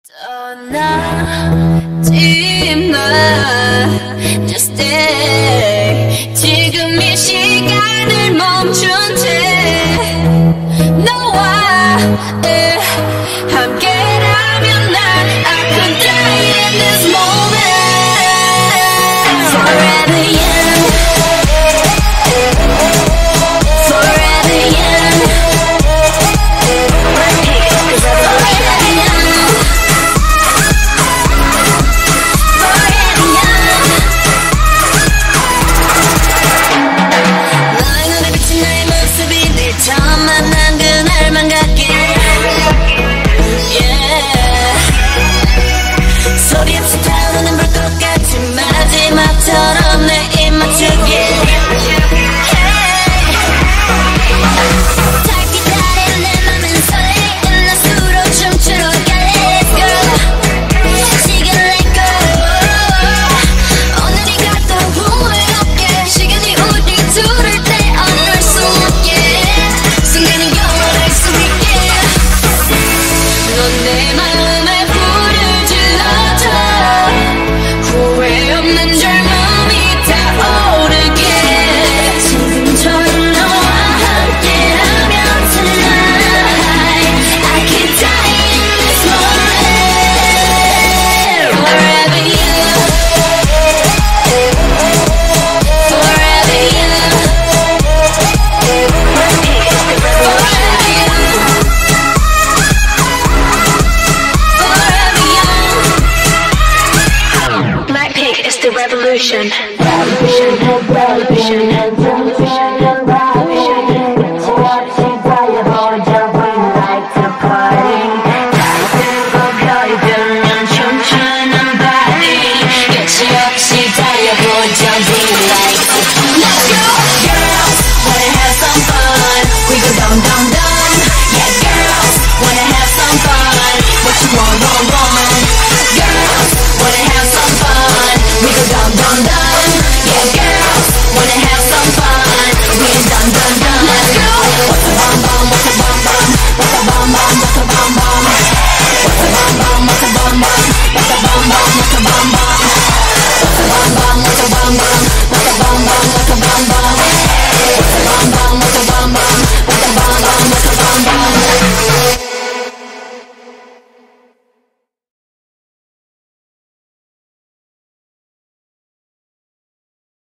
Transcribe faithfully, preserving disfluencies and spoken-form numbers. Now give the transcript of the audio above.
떠나지 마, just stay. 지금 이 시간을 멈춘 채 너와 함께라면 난 I could die in this moment. Forever young, forever young, forever young. 처음 만난 그날만 같게 yeah. 소리 없이 타오르는 불꽃 같은 마지막처럼 내 입 맞추게 yeah. 달 기다리는 내 맘은 설레이는 낮수로 춤추러 갈래 girl. 시간 let go. 오늘이 가도 후회 없게 시간이 우리 둘을 떼어놓을 수 없게 순간은 영원할 수 있게 넌 내 마음에 불을 질러줘 후회 없는 젊음이 타오르게 지금처럼 너와 함께라면 tonight I can die in this moment. Forever you, forever you, Blackpink is the revolution. Revolution.